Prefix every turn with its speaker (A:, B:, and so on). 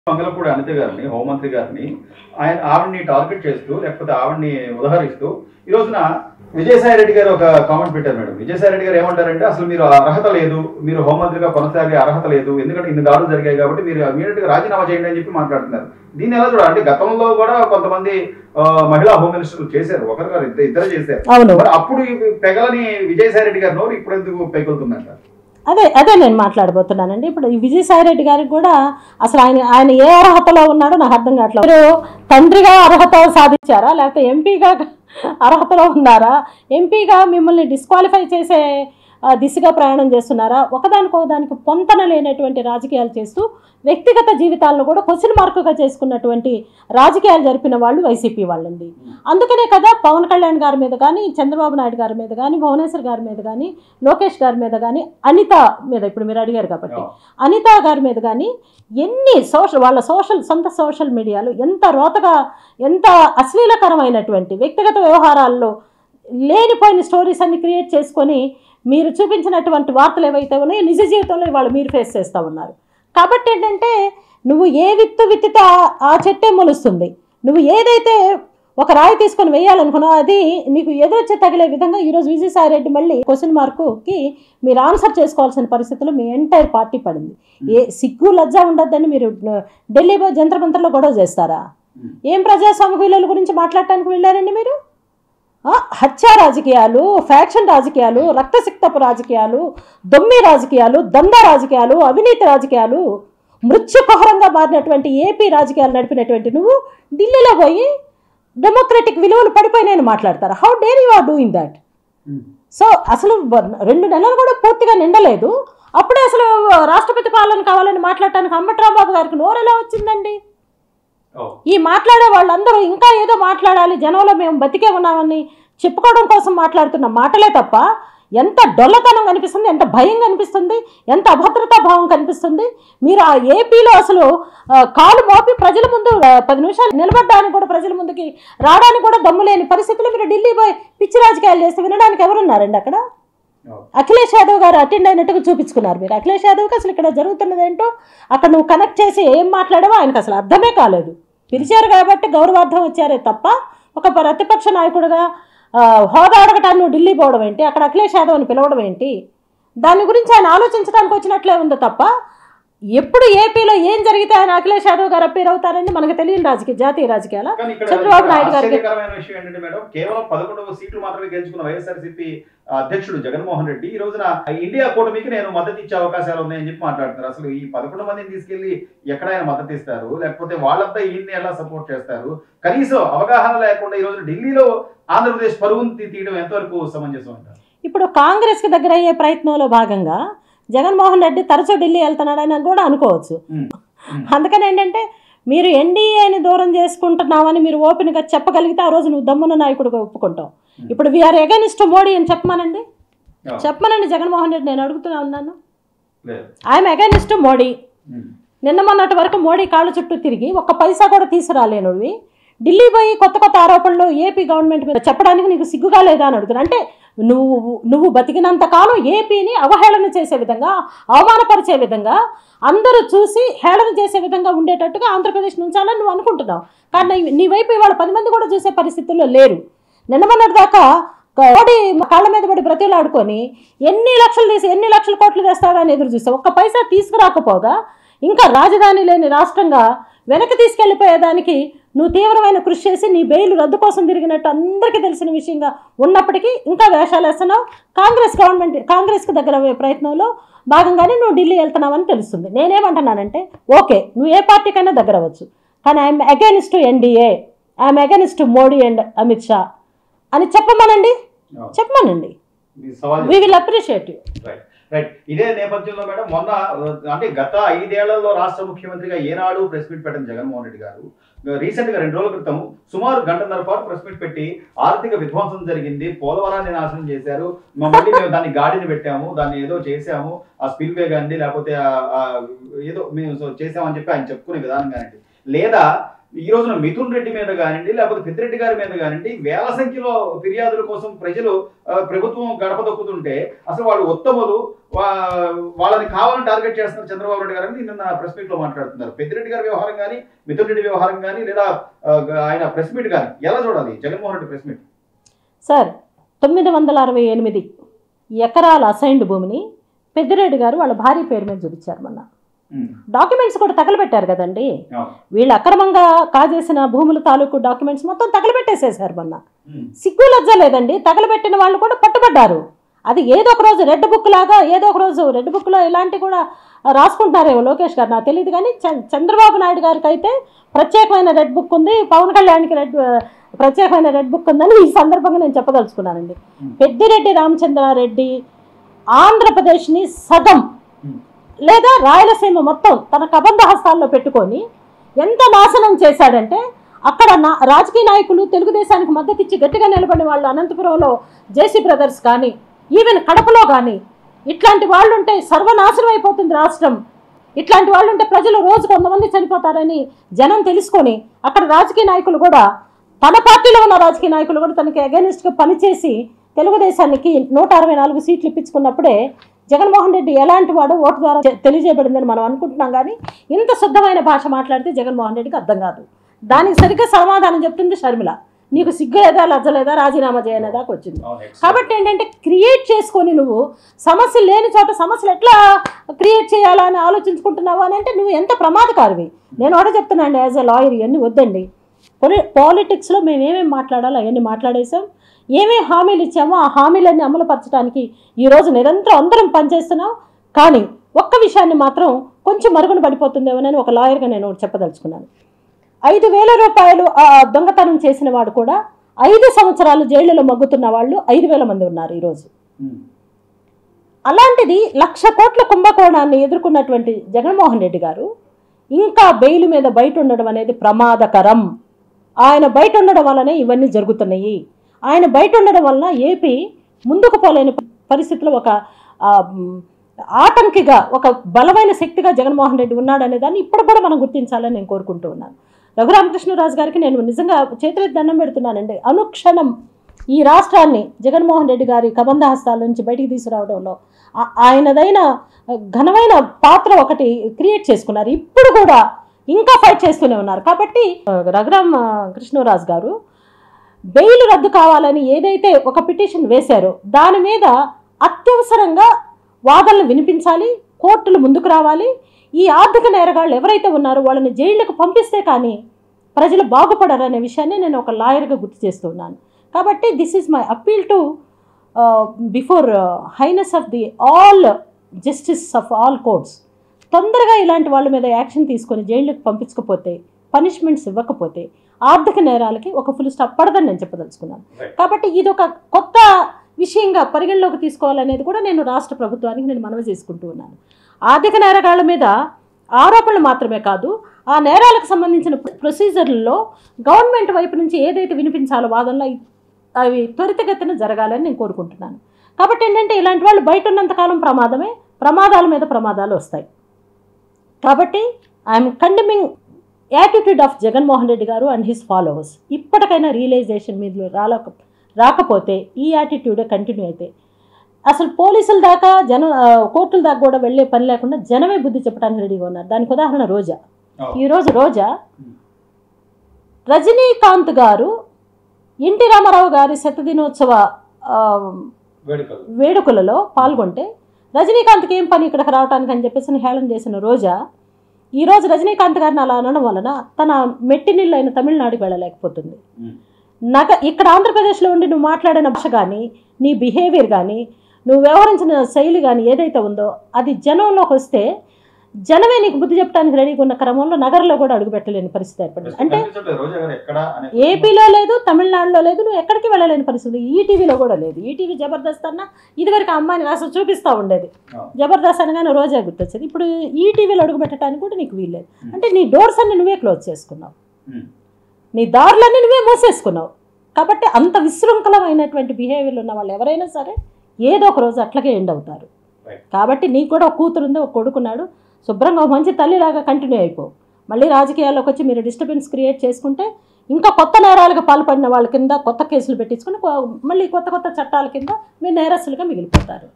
A: మంగళపూడి అనిత గారిని, హోంమంత్రి గారిని ఆవిడ్ని టార్గెట్ చేస్తూ లేకపోతే ఆవిడ్ని ఉదహరిస్తూ ఈ రోజున విజయసాయి రెడ్డి గారు ఒక కామెంట్ పెట్టారు మేడం. విజయసాయి రెడ్డి గారు ఏమంటారంటే అసలు మీరు అర్హత లేదు, మీరు హోంమంత్రిగా కొనసాగే అర్హత లేదు, ఎందుకంటే ఇన్ని దాడులు జరిగాయి కాబట్టి మీరు ఇమీడియట్ గా రాజీనామా చేయండి అని చెప్పి మాట్లాడుతున్నారు. దీన్ని ఎలా చూడాలి? అంటే గతంలో కూడా కొంతమంది మహిళా హోమ్ మినిస్టర్లు చేశారు, ఒకరు గారు ఇద్దరు చేశారు. మరి అప్పుడు పెగలని విజయసాయి రెడ్డి గారు నోరు ఇప్పుడు ఎందుకు పెగులుతుందంట?
B: అదే నేను మాట్లాడబోతున్నానండి. ఇప్పుడు ఈ విజయసాయి రెడ్డి గారికి కూడా అసలు ఆయన ఏ అర్హతలో ఉన్నాడో నాకు అర్థం కావట్లేదు. మీరు తండ్రిగా అర్హత సాధించారా, లేకపోతే ఎంపీగా అర్హతలో ఉన్నారా? ఎంపీగా మిమ్మల్ని డిస్క్వాలిఫై చేసే దిశగా ప్రయాణం చేస్తున్నారా? ఒకదానికి పొంతన లేనటువంటి రాజకీయాలు చేస్తూ వ్యక్తిగత జీవితాలను కూడా క్వశ్చన్ మార్కుగా చేసుకున్నటువంటి రాజకీయాలు జరిపిన వాళ్ళు వైసీపీ వాళ్ళండి. అందుకనే కదా పవన్ కళ్యాణ్ గారి మీద కానీ, చంద్రబాబు నాయుడు గారి మీద కానీ, భువనేశ్వర్ గారి మీద కానీ, లోకేష్ గారి మీద కానీ, అనిత మీద ఇప్పుడు మీరు అడిగారు కాబట్టి అనిత గారి మీద కానీ ఎన్ని వాళ్ళ సొంత సోషల్ మీడియాలో ఎంత రోతగా, ఎంత అశ్లీలకరమైనటువంటి వ్యక్తిగత వ్యవహారాల్లో లేనిపోయిన స్టోరీస్ అన్ని క్రియేట్ చేసుకొని మీరు చూపించినటువంటి వార్తలు ఏవైతే ఉన్నాయో నిజ జీవితంలో ఇవాళ మీరు ఫేస్ చేస్తూ ఉన్నారు. కాబట్టి ఏంటంటే నువ్వు ఏ విత్తు విత్తితే ఆ చెట్టే మొలుస్తుంది. నువ్వు ఏదైతే ఒక రాయి తీసుకొని వేయాలనుకున్నావు అది నీకు ఎదురొచ్చే తగిలే విధంగా ఈరోజు విజయసాయి రెడ్డి మళ్ళీ క్వశ్చన్ మార్కుకి మీరు ఆన్సర్ చేసుకోవాల్సిన పరిస్థితుల్లో మీ ఎంటైర్ పార్టీ పడింది. సిగ్గు లజ్జ ఉండద్దని మీరు ఢిల్లీ జంతర్ మంతర్లో గొడవ చేస్తారా? ఏం ప్రజాస్వామిక విలువల గురించి మాట్లాడటానికి వెళ్ళారండి మీరు? హత్య రాజకీయాలు, ఫ్యాక్షన్ రాజకీయాలు, రక్తసిక్తపు రాజకీయాలు, దొమ్మి రాజకీయాలు, దందా రాజకీయాలు, అవినీతి రాజకీయాలు, మృత్యుపహరంగా మారినటువంటి ఏపీ రాజకీయాలు నడిపినటువంటి నువ్వు ఢిల్లీలో పోయి డెమోక్రటిక్ విలువలు పడిపోయినాయని మాట్లాడతారు. How dare you are doing that? So అసలు 2 నెలలు కూడా పూర్తిగా నిండలేదు, అప్పుడే అసలు రాష్ట్రపతి పాలన కావాలని మాట్లాడటానికి అంబట్రాంబాబు గారికి నోరెలా వచ్చిందండి? ఈ మాట్లాడే వాళ్ళందరూ ఇంకా ఏదో మాట్లాడాలి, జనంలో మేము బతికే ఉన్నామని చెప్పుకోవడం కోసం మాట్లాడుతున్న మాటలే తప్ప ఎంత డొల్లతనం కనిపిస్తుంది, ఎంత భయం కనిపిస్తుంది, ఎంత అభద్రతా భావం కనిపిస్తుంది. మీరు ఆ ఏపీలో అసలు కాలు మోపి ప్రజల ముందు 10 నిమిషాలు నిలబడ్డానికి కూడా, ప్రజల ముందుకి రావడానికి కూడా దమ్ము లేని పరిస్థితుల్లో మీరు ఢిల్లీ పోయి పిచ్చి రాజకీయాలు చేస్తే వినడానికి ఎవరున్నారండి అక్కడ? అఖిలేష్ యాదవ్ గారు అటెండ్ అయినట్టుగా చూపించుకున్నారు మీరు. అఖిలేష్ యాదవ్కి అసలు ఇక్కడ జరుగుతున్నది ఏంటో అక్కడ నువ్వు కనెక్ట్ చేసి ఏం మాట్లాడావో ఆయనకు అసలు అర్థమే కాలేదు. పిలిచారు కాబట్టి గౌరవార్థం వచ్చారే తప్ప ఒక ప్రతిపక్ష నాయకుడిగా హోదా అడగటాన్ని నువ్వు ఢిల్లీ పోవడం ఏంటి, అక్కడ అఖిలేష్ యాదవ్ని పిలవడం ఏంటి? దాని గురించి ఆయన ఆలోచించడానికి వచ్చినట్లే ఉంది తప్ప ఎప్పుడు ఏపీలో ఏం జరిగితే ఆయన అఖిలేష్ యాదవ్ గారు అప్పీర్ అవుతారని మనకు తెలియని జాతీయ రాజకీయాల చంద్రబాబు నాయుడు గారికి
A: విషయం ఏంటంటే మేడం, కేవలం 11 సీట్లు మాత్రమే గెలుచుకున్న వైఎస్ఆర్సీపీ అధ్యక్షుడు జగన్మోహన్ రెడ్డి ఈ రోజున ఇండియా కూటమికి నేను మద్దతు ఇచ్చే అవకాశాలు ఉన్నాయని చెప్పి మాట్లాడుతున్నారు. అసలు ఈ 11 మందిని తీసుకెళ్లి ఎక్కడ ఆయన మద్దతు ఇస్తారు, లేకపోతే వాళ్ళంతా ఈయన్ని ఎలా సపోర్ట్ చేస్తారు? కనీసం అవగాహన లేకుండా ఈ రోజు ఢిల్లీలో ఆంధ్రప్రదేశ్ పరుగును తీయడం ఎంతవరకు సమంజసం అంటారు?
B: ఇప్పుడు కాంగ్రెస్ కి దగ్గర అయ్యే ప్రయత్నంలో భాగంగా జగన్మోహన్ రెడ్డి తరచూ ఢిల్లీ వెళ్తున్నాడని కూడా అనుకోవచ్చు. అందుకని ఏంటంటే మీరు ఎన్డీఏని దూరం చేసుకుంటున్నామని మీరు ఓపెన్గా చెప్పగలిగితే ఆ రోజు నువ్వు దమ్మున్న నాయకుడిగా ఒప్పుకుంటావు. ఇప్పుడు వీఆర్ ఎగైనిస్ట్ మోడీ అని చెప్పమనండి జగన్మోహన్ రెడ్డి. నేను అడుగుతున్నా ఉన్నాను, ఐఎమ్ ఎగైనిస్ట్ మోడీ. నిన్న మొన్నటి వరకు మోడీ కాళ్ళ చుట్టూ తిరిగి ఒక్క పైసా కూడా తీసుకురాలేనువి ఢిల్లీ పోయి కొత్త ఆరోపణలు ఏపీ గవర్నమెంట్ మీద చెప్పడానికి నీకు సిగ్గుగా లేదా అని అడుగుతున్నా. అంటే నువ్వు బతికినంత కాలం ఏపీని అవహేళన చేసే విధంగా, అవమానపరిచే విధంగా, అందరూ చూసి హేళన చేసే విధంగా ఉండేటట్టుగా ఆంధ్రప్రదేశ్ నుంచాలని నువ్వు అనుకుంటున్నావు. కానీ నీ వైపు ఇవాళ 10 మంది కూడా చూసే పరిస్థితుల్లో లేరు. నిన్న మొన్నటి దాకా మోడీ కాళ్ళ మీద పడి బ్రతిలాడుకొని ఎన్ని లక్షల కోట్లు తెస్తాడని ఎదురు చూస్తావు. ఒక్క పైసా తీసుకురాకపోగా ఇంకా రాజధాని లేని రాష్ట్రంగా వెనక్కి తీసుకెళ్లిపోయేదానికి నువ్వు తీవ్రమైన కృషి చేసి నీ బెయిల్ రద్దు కోసం తిరిగినట్టు అందరికీ తెలిసిన విషయంగా ఉన్నప్పటికీ ఇంకా వేషాలు వేస్తున్నావు. కాంగ్రెస్కి దగ్గర అయ్యే ప్రయత్నంలో భాగంగానే నువ్వు ఢిల్లీ వెళ్తున్నావని తెలుస్తుంది. నేనేమంటున్నానంటే ఓకే, నువ్వు ఏ పార్టీకైనా దగ్గర అవ్వచ్చు, కానీ I'm against NDA, I'm against Modi and Amit Shah అని చెప్పమనండి. We will appreciate you.
A: Right. ఇదే నేపథ్యంలో మేడం మొన్న అంటే గత 5 ఏళ్లలో రాష్ట్ర ముఖ్యమంత్రిగా ఏనాడు ప్రెస్ మీట్ పెట్టిన జగన్మోహన్ రెడ్డి గారు రీసెంట్ గా 2 రోజుల క్రితం సుమారు 1.5 గంటల పాటు ప్రెస్ మీట్ పెట్టి ఆర్థిక విధ్వంసం జరిగింది, పోలవరాన్ని నాశనం చేశారు, మళ్ళీ మేము దాన్ని గాడిని పెట్టాము, దాన్ని ఏదో చేసాము, ఆ స్పిల్ వే కానీ లేకపోతే ఏదో మేము చేసామని చెప్పి ఆయన చెప్పుకునే విధానం కానివ్వండి, లేదా ఈ రోజున మిథున్ రెడ్డి మీద కానివ్వండి, లేకపోతే పెద్దిరెడ్డి గారి మీద కానివ్వండి, వేల సంఖ్యలో ఫిర్యాదుల కోసం ప్రజలు ప్రభుత్వం గడప దొక్కుతుంటే అసలు వాళ్ళు ఉత్తములు, వాళ్ళని కావాలని టార్గెట్ చేస్తున్నారు చంద్రబాబు నాయుడు గారని నిన్న ప్రెస్ మీట్ లో మాట్లాడుతున్నారు. పెద్దిరెడ్డి గారి వ్యవహారం కానీ, మిథున్ రెడ్డి వ్యవహారం కానీ, లేదా ఆయన ప్రెస్ మీట్ కానీ ఎలా చూడాలి Jaganmohan Reddy press meet?
B: Sir, 968 ఎకరాల అసైన్డ్ భూమిని పెద్దిరెడ్డి గారు వాళ్ళ భార్య పేరు మీద చూపించారు. మొన్న డాక్యుమెంట్స్ కూడా తగలబెట్టారు కదండి. వీళ్ళు అక్రమంగా కాజేసిన భూముల తాలూకు డాక్యుమెంట్స్ మొత్తం తగలబెట్టేసేసారు. మొన్న సిగ్గు లజ్జ లేదండి. తగలబెట్టిన వాళ్ళు కూడా పట్టుబడ్డారు. అది ఏదో ఒక రోజు రెడ్ బుక్ లాగా, ఏదో ఒక రోజు రెడ్ బుక్లో ఇలాంటివి కూడా రాసుకుంటున్నారేమో లోకేష్ గారు, నాకు తెలియదు. కానీ చంద్రబాబు నాయుడు గారికి అయితే ప్రత్యేకమైన రెడ్ బుక్ ఉంది, పవన్ కళ్యాణ్కి ప్రత్యేకమైన రెడ్ బుక్ ఉందని ఈ సందర్భంగా నేను చెప్పదలుచుకున్నానండి. పెద్దిరెడ్డి రామచంద్రారెడ్డి ఆంధ్రప్రదేశ్ని సగం లేదా రాయలసీమ మొత్తం తన కబంధ హస్తాల్లో పెట్టుకొని ఎంత నాశనం చేశాడంటే, అక్కడ రాజకీయ నాయకులు తెలుగుదేశానికి మద్దతు ఇచ్చి గట్టిగా నిలబడిన వాళ్ళు అనంతపురంలో జేసీ బ్రదర్స్ కానీ, ఈవెన్ కడపలో కానీ ఇట్లాంటి వాళ్ళు ఉంటే సర్వనాశనం అయిపోతుంది రాష్ట్రం. ఇట్లాంటి వాళ్ళు ఉంటే ప్రజలు రోజు కొంతమంది చనిపోతారని జనం తెలుసుకొని అక్కడ రాజకీయ నాయకులు కూడా, తన పార్టీలో ఉన్న రాజకీయ నాయకులు కూడా తనకి అగైనెస్ట్గా పనిచేసి తెలుగుదేశానికి 164 సీట్లు ఇప్పించుకున్నప్పుడే జగన్మోహన్ రెడ్డి ఎలాంటి వాడు ఓటు ద్వారా తెలియజేయబడిందని మనం అనుకుంటున్నాం. కానీ ఇంత శుద్ధమైన భాష మాట్లాడితే జగన్మోహన్ రెడ్డికి అర్థం కాదు. దానికి సరిగ్గా సమాధానం చెప్తుంది షర్మిల. నీకు సిగ్గు లేదా, లజ్జ లేదా, రాజీనామా చేయనేదాకా వచ్చింది. కాబట్టి ఏంటంటే క్రియేట్ చేసుకొని నువ్వు సమస్యలు లేని చోట సమస్యలు ఎట్లా క్రియేట్ చేయాలా అని ఆలోచించుకుంటున్నావు అని అంటే నువ్వు ఎంత ప్రమాదకారివి. నేను కూడా చెప్తున్నాను యాజ్ ఎ లాయర్, ఇవన్నీ వద్దండి. పాలిటిక్స్లో మేము ఏమేమి మాట్లాడాలో అవన్నీ మాట్లాడేసాం. ఏమేమి హామీలు ఇచ్చామో ఆ హామీలన్నీ అమలుపరచడానికి ఈరోజు నిరంతరం అందరం పనిచేస్తున్నాం. కానీ ఒక్క విషయాన్ని మాత్రం కొంచెం మరుగున పడిపోతుందేమోనని ఒక లాయర్గా నేను చెప్పదలుచుకున్నాను. 5,000 రూపాయలు దొంగతనం చేసిన వాడు కూడా 5 సంవత్సరాలు జైళ్లలో మగ్గుతున్న వాళ్ళు 5,000 మంది ఉన్నారు ఈరోజు. అలాంటిది 1,00,000 కోట్ల కుంభకోణాన్ని ఎదుర్కొన్నటువంటి జగన్మోహన్ రెడ్డి గారు ఇంకా బెయిల్ మీద బయట ఉండడం అనేది ప్రమాదకరం. ఆయన బయట ఉండడం వల్లనే ఇవన్నీ జరుగుతున్నాయి. ఆయన బయట ఉండడం వలన ఏపీ ముందుకు పోలేని పరిస్థితిలో ఒక ఆటంకిగా, ఒక బలమైన శక్తిగా జగన్మోహన్ రెడ్డి ఉన్నాడనే దాన్ని ఇప్పుడు కూడా మనం గుర్తించాలని నేను కోరుకుంటూ ఉన్నాను. రఘురామకృష్ణరాజు గారికి నేను నిజంగా చేతులెత్తి దండం పెడుతున్నానండి. అనుక్షణం ఈ రాష్ట్రాన్ని జగన్మోహన్ రెడ్డి గారి కబంధ హస్తాల నుంచి బయటికి తీసుకురావడంలో ఆయనదైన ఘనమైన పాత్ర ఒకటి క్రియేట్ చేసుకున్నారు. ఇప్పుడు కూడా ఇంకా ఫైట్ చేస్తూనే ఉన్నారు. కాబట్టి రఘురామ కృష్ణరాజు గారు బెయిల్ రద్దు కావాలని ఏదైతే ఒక పిటిషన్ వేశారో దాని మీద అత్యవసరంగా వాదనలు వినిపించాలి, కోర్టులు ముందుకు రావాలి. ఈ ఆర్థిక నేరగాళ్ళు ఎవరైతే ఉన్నారో వాళ్ళని జైళ్లకు పంపిస్తే కానీ ప్రజలు బాగుపడరనే విషయాన్ని నేను ఒక లాయర్గా గుర్తు చేస్తున్నాను. కాబట్టి this is my appeal to before highness of the all justice of all courts. తొందరగా ఇలాంటి వాళ్ళ మీద యాక్షన్ తీసుకొని జైళ్ళకు పంపించకపోతే, పనిష్మెంట్స్ ఇవ్వకపోతే ఆర్థిక నేరాలకి ఒక ఫుల్ స్టాప్ పడదని నేను చెప్పదలుచుకున్నాను. కాబట్టి ఇది ఒక కొత్త విషయంగా పరిగణలోకి తీసుకోవాలనేది కూడా నేను రాష్ట్ర ప్రభుత్వానికి నేను మనవి చేసుకుంటూ ఉన్నాను. ఆర్థిక నేరగాళ్ల మీద ఆరోపణలు మాత్రమే కాదు, ఆ నేరాలకు సంబంధించిన ప్రొసీజర్లలో గవర్నమెంట్ వైపు నుంచి ఏదైతే వినిపించాలో వాదనలో అవి త్వరితగతిన జరగాలని నేను కోరుకుంటున్నాను. కాబట్టి ఏంటంటే ఇలాంటి వాళ్ళు బయట ఉన్నంతకాలం ప్రమాదమే, ప్రమాదాల మీద ప్రమాదాలు వస్తాయి. కాబట్టి I'm condemning attitude of Jaganmohan Reddy గారు అండ్ హిస్ ఫాలోవర్స్. ఇప్పటికైనా రియలైజేషన్ మీద రాకపోతే ఈ యాటిట్యూడే కంటిన్యూ అయితే అసలు పోలీసుల దాకా కోర్టుల దాకా కూడా వెళ్ళే పని లేకుండా జనమే బుద్ధి చెప్పడానికి రెడీగా ఉన్నారు. దానికి ఉదాహరణ రోజా. ఈరోజు రోజా రజనీకాంత్ గారు ఎన్టీ రామారావు గారి శతదినోత్సవ వేడుకలలో పాల్గొంటే రజనీకాంత్కి ఏం పని ఇక్కడికి రావడానికి అని చెప్పేసి హేళన చేసిన రోజా ఈరోజు రజనీకాంత్ గారిని అలా అనడం వలన తన మెట్టినిల్లు అయిన తమిళనాడుకి వెళ్ళలేకపోతుంది. ఇక్కడ ఆంధ్రప్రదేశ్లో ఉండి నువ్వు మాట్లాడిన భాష కానీ, నీ బిహేవియర్ కానీ, నువ్వు వ్యవహరించిన శైలి కానీ ఏదైతే ఉందో అది జనంలోకి వస్తే జనమే నీకు బుద్ధి చెప్పడానికి రెడీగా ఉన్న క్రమంలో నగరంలో కూడా అడుగుపెట్టలేని పరిస్థితి ఏర్పడింది. అంటే ఏపీలో లేదు, తమిళనాడులో లేదు, నువ్వు ఎక్కడికి వెళ్ళలేని పరిస్థితి. ఈటీవీలో కూడా లేదు. ఈటీవీ జబర్దస్త్ అన్న ఇదివరకు అమ్మాయిని అసలు చూపిస్తూ ఉండేది, జబర్దస్త్ అనగానే రోజా గుర్తొచ్చేది. ఇప్పుడు ఈటీవీలో అడుగుపెట్టడానికి కూడా నీకు వీల్లేదు. అంటే నీ డోర్స్ అన్ని నువ్వే క్లోజ్ చేసుకున్నావు, నీ దారులన్నీ నువ్వే మూసేసుకున్నావు. కాబట్టి అంత విశృంఖలమైనటువంటి బిహేవియర్లు ఉన్న వాళ్ళు ఎవరైనా సరే ఏదో ఒక రోజు అట్లాగే ఎండ్ అవుతారు. కాబట్టి నీకు కూడా ఒక కూతురు ఉంది, ఒక కొడుకున్నాడు, శుభ్రంగా మంచి తల్లిలాగా కంటిన్యూ అయిపో. మళ్ళీ రాజకీయాల్లోకి వచ్చి మీరు డిస్టర్బెన్స్ క్రియేట్ చేసుకుంటే ఇంకా కొత్త నేరాలకు పాల్పడిన వాళ్ళ కింద కొత్త కేసులు పెట్టించుకొని మళ్ళీ కొత్త కొత్త చట్టాల కింద మీరు నేరస్తులుగా మిగిలిపోతారు.